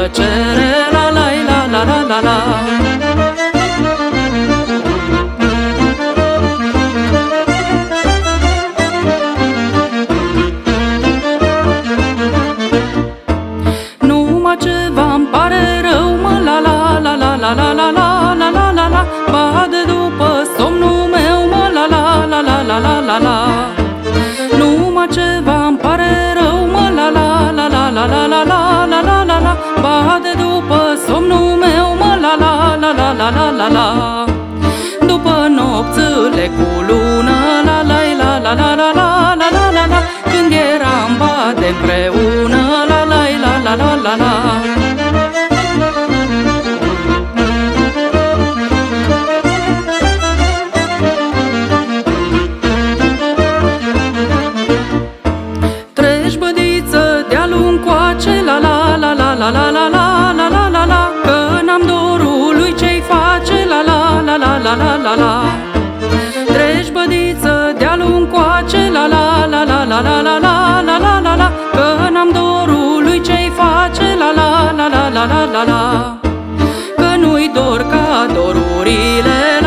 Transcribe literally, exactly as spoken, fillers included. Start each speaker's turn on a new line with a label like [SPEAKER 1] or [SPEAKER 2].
[SPEAKER 1] plăcere, la la la la la la la. Numai ceva-mi pare rău, mă, la la la la la la la la la la la la. Bade după somnul meu, mă, la la la la la la la la. Numai ceva-mi pare rău, mă, la la la la la la la la la la la la. Bade după somnul meu, mă, la la la la la la la la. După nopțile cu lună, la la la la la la la la la la la. Când eram bade împreună, la la la la la la la. Treci bădiță de-a luncoace, la la la la la la la la la la la la. Că n-am dorul lui ce-i face, la la la la la la la la. Treci bădiță de-a luncoace, la la la la la la la la la la la la. Că n-am dorul lui ce-i face, la la la la la la la la. Că nu-i dor ca dorurile,